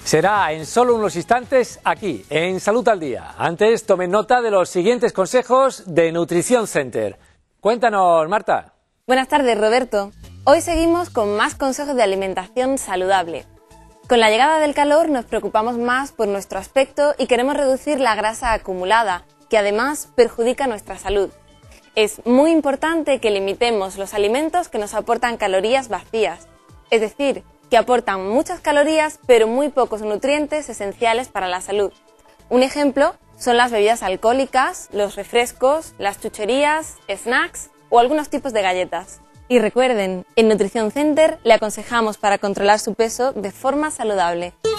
Será en solo unos instantes aquí, en Salud al Día. Antes, tomen nota de los siguientes consejos de Nutrición Center. Cuéntanos, Marta. Buenas tardes, Roberto. Hoy seguimos con más consejos de alimentación saludable. Con la llegada del calor nos preocupamos más por nuestro aspecto y queremos reducir la grasa acumulada, que además perjudica nuestra salud. Es muy importante que limitemos los alimentos que nos aportan calorías vacías, es decir, que aportan muchas calorías pero muy pocos nutrientes esenciales para la salud. Un ejemplo son las bebidas alcohólicas, los refrescos, las chucherías, snacks o algunos tipos de galletas. Y recuerden, en Nutrición Center le aconsejamos para controlar su peso de forma saludable.